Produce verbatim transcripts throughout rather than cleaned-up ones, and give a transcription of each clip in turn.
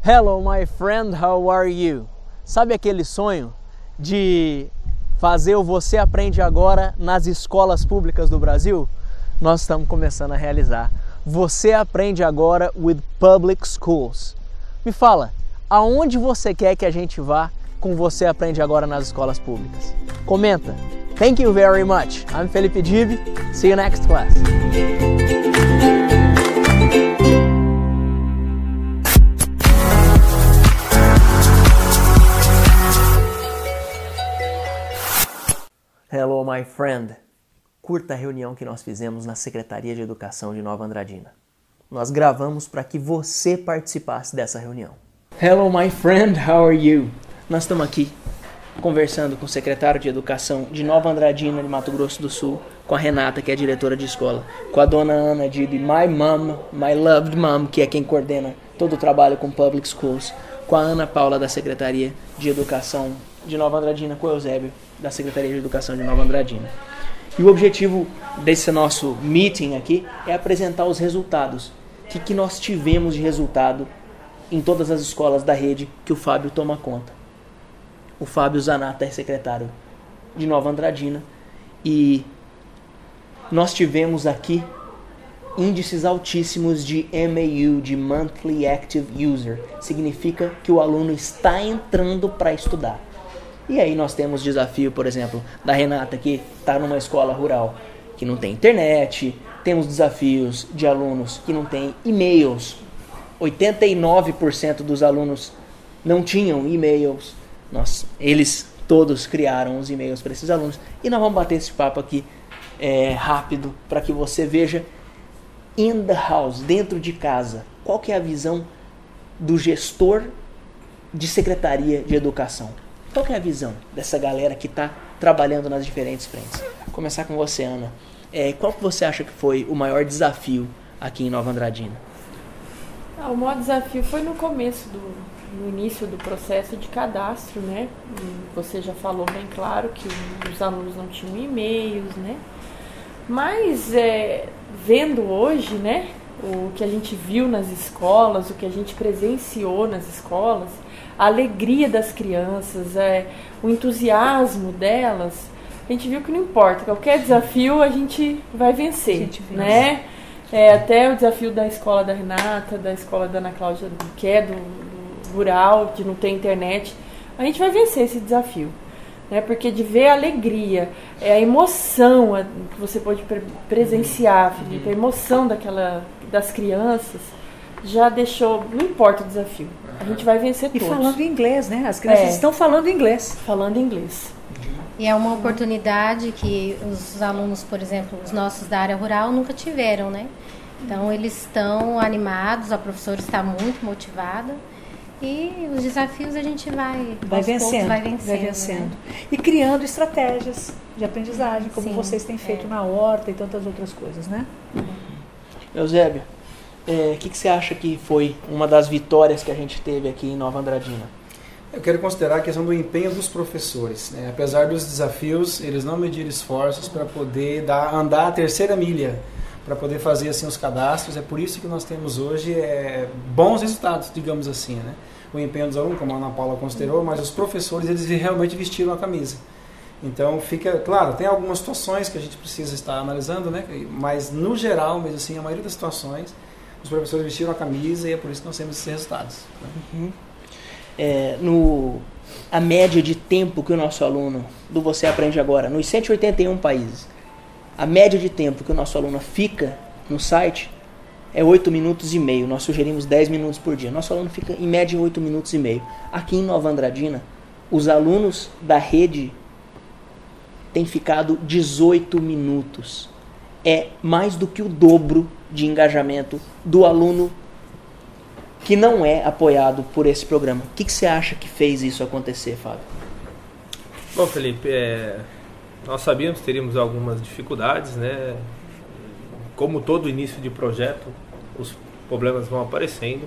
Hello, my friend, how are you? Sabe aquele sonho de fazer o Você Aprende Agora nas escolas públicas do Brasil? Nós estamos começando a realizar. Você Aprende Agora with Public Schools. Me fala, aonde você quer que a gente vá com Você Aprende Agora nas escolas públicas? Comenta. Thank you very much. I'm Felipe Dib. See you next class. Hello, my friend. Curta a reunião que nós fizemos na Secretaria de Educação de Nova Andradina. Nós gravamos para que você participasse dessa reunião. Hello, my friend. How are you? Nós estamos aqui conversando com o secretário de Educação de Nova Andradina, de Mato Grosso do Sul, com a Renata, que é a diretora de escola, com a dona Ana de My Mom, My Loved Mom, que é quem coordena todo o trabalho com Public Schools, com a Ana Paula, da Secretaria de Educação de Nova Andradina, com o Eusébio, da Secretaria de Educação de Nova Andradina. E o objetivo desse nosso meeting aqui é apresentar os resultados. O que, que nós tivemos de resultado em todas as escolas da rede que o Fábio toma conta. O Fábio Zanata é secretário de Nova Andradina e nós tivemos aqui índices altíssimos de M A U, de Monthly Active User. Significa que o aluno está entrando para estudar. E aí nós temos desafio, por exemplo, da Renata, que está numa escola rural que não tem internet. Temos desafios de alunos que não têm e-mails. oitenta e nove por cento dos alunos não tinham e-mails. Nós, eles todos criaram os e-mails para esses alunos. E nós vamos bater esse papo aqui é, rápido para que você veja in the house, dentro de casa, qual que é a visão do gestor de Secretaria de Educação. Qual que é a visão dessa galera que está trabalhando nas diferentes frentes? Vou começar com você, Ana. É, qual que você acha que foi o maior desafio aqui em Nova Andradina? Ah, o maior desafio foi no começo, do, no início do processo de cadastro, né? Você já falou bem claro que os alunos não tinham e-mails, né? Mas é, vendo hoje, né, o que a gente viu nas escolas, o que a gente presenciou nas escolas, a alegria das crianças, é, o entusiasmo delas, a gente viu que não importa, qualquer desafio a gente vai vencer, a gente vence. Né? É, até o desafio da escola da Renata, da escola da Ana Cláudia, que é do, do rural, de não ter internet, a gente vai vencer esse desafio. Né? Porque de ver a alegria, é, a emoção a, que você pode pre- presenciar, Felipe, a emoção daquela, das crianças, já deixou, não importa o desafio, a gente vai vencer e todos. E falando inglês, né? As crianças é. estão falando inglês. Falando inglês. E é uma oportunidade que os alunos, por exemplo, os nossos da área rural nunca tiveram, né? Então eles estão animados, a professora está muito motivada e os desafios a gente vai, vai vencendo, vai vencendo. Vai vencendo. Né? E criando estratégias de aprendizagem, como Sim, vocês têm feito é. na horta e tantas outras coisas, né? Eusébio, o é, que, que você acha que foi uma das vitórias que a gente teve aqui em Nova Andradina? Eu quero considerar a questão do empenho dos professores. Né? Apesar dos desafios, eles não mediram esforços para poder dar, andar a terceira milha, para poder fazer assim, os cadastros. É por isso que nós temos hoje é, bons resultados, digamos assim. Né? O empenho dos alunos, como a Ana Paula considerou, mas os professores eles realmente vestiram a camisa. Então, fica claro, tem algumas situações que a gente precisa estar analisando, né? Mas no geral, mesmo assim, a maioria das situações, os professores vestiram a camisa e é por isso que nós temos esses resultados. Né? Uhum. É, no, a média de tempo que o nosso aluno do Você Aprende Agora, nos cento e oitenta e um países, a média de tempo que o nosso aluno fica no site é oito minutos e meio. Nós sugerimos dez minutos por dia. Nosso aluno fica em média oito minutos e meio. Aqui em Nova Andradina, os alunos da rede têm ficado dezoito minutos. É mais do que o dobro de engajamento do aluno que não é apoiado por esse programa. O que, que você acha que fez isso acontecer, Fábio? Bom, Felipe, é, nós sabíamos que teríamos algumas dificuldades, né? Como todo início de projeto, os problemas vão aparecendo,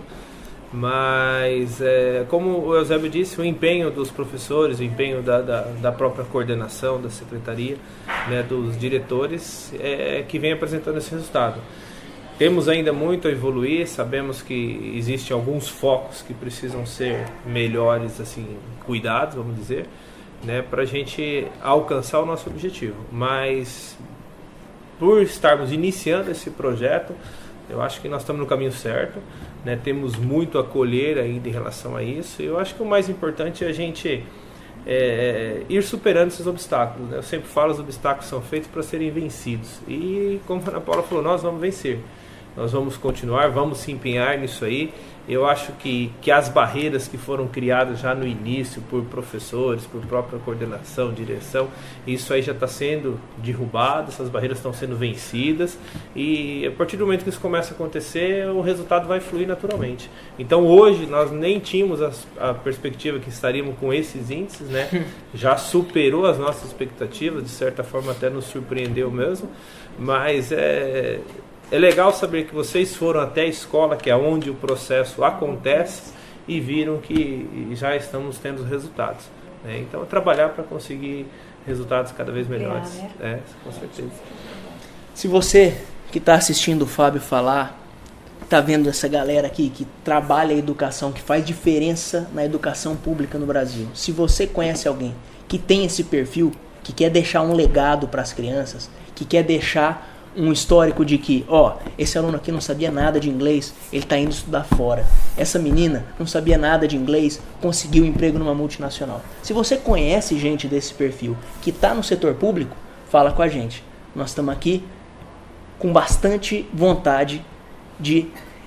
mas é, como o Eusébio disse, o empenho dos professores, o empenho da, da, da própria coordenação, da secretaria, né, dos diretores, é que vem apresentando esse resultado. temos ainda muito a evoluir, sabemos que existem alguns focos que precisam ser melhores, assim, cuidados, vamos dizer, né, para a gente alcançar o nosso objetivo. Mas por estarmos iniciando esse projeto, eu acho que nós estamos no caminho certo, né, temos muito a colher ainda em relação a isso. Eu acho que o mais importante é a gente é, ir superando esses obstáculos, né? Eu sempre falo, os obstáculos são feitos para serem vencidos, e como a Ana Paula falou, nós vamos vencer. Nós vamos continuar, vamos se empenhar nisso aí. Eu acho que, que as barreiras que foram criadas já no início por professores, por própria coordenação, direção, isso aí já está sendo derrubado, essas barreiras estão sendo vencidas, e a partir do momento que isso começa a acontecer, o resultado vai fluir naturalmente. Então hoje nós nem tínhamos a, a perspectiva que estaríamos com esses índices, né? Já superou as nossas expectativas, de certa forma até nos surpreendeu mesmo, mas é... É legal saber que vocês foram até a escola, que é onde o processo acontece, e viram que já estamos tendo resultados, né? Então, é trabalhar para conseguir resultados cada vez melhores. É, né? É, com certeza. Se você que está assistindo o Fábio falar, está vendo essa galera aqui que trabalha a educação, que faz diferença na educação pública no Brasil, se você conhece alguém que tem esse perfil, que quer deixar um legado para as crianças, que quer deixar um histórico de que, ó, esse aluno aqui não sabia nada de inglês, ele está indo estudar fora. Essa menina não sabia nada de inglês, conseguiu um emprego numa multinacional. Se você conhece gente desse perfil que está no setor público, fala com a gente. Nós estamos aqui com bastante vontade de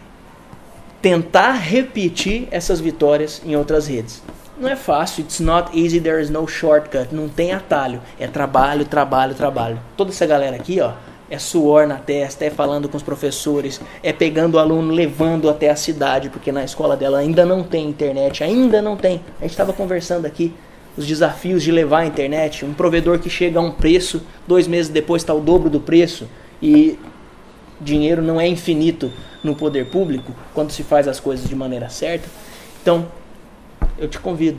tentar repetir essas vitórias em outras redes. Não é fácil, it's not easy, there is no shortcut, não tem atalho, é trabalho, trabalho, trabalho. Toda essa galera aqui, ó, é suor na testa, é falando com os professores, é pegando o aluno, levando até a cidade, porque na escola dela ainda não tem internet, ainda não tem. A gente estava conversando aqui, os desafios de levar a internet, um provedor que chega a um preço, dois meses depois está o dobro do preço, e dinheiro não é infinito no poder público, quando se faz as coisas de maneira certa. Então, eu te convido,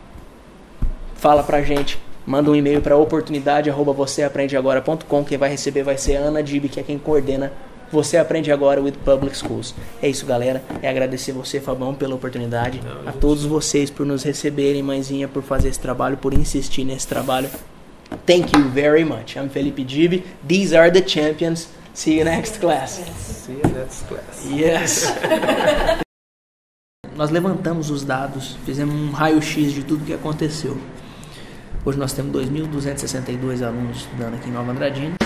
fala pra gente. Manda um e-mail para oportunidade arroba você aprende agora ponto com. Quem vai receber vai ser a Ana Dib, que é quem coordena Você Aprende Agora with Public Schools. É isso, galera. É agradecer você, Fabão, pela oportunidade. Não, a todos vocês por nos receberem, mãezinha, por fazer esse trabalho, por insistir nesse trabalho. Thank you very much. I'm Felipe Dib. These are the champions. See you next class. See you next class. Yes. Nós levantamos os dados, fizemos um raio-x de tudo que aconteceu. Hoje nós temos dois mil duzentos e sessenta e dois alunos estudando aqui em Nova Andradina.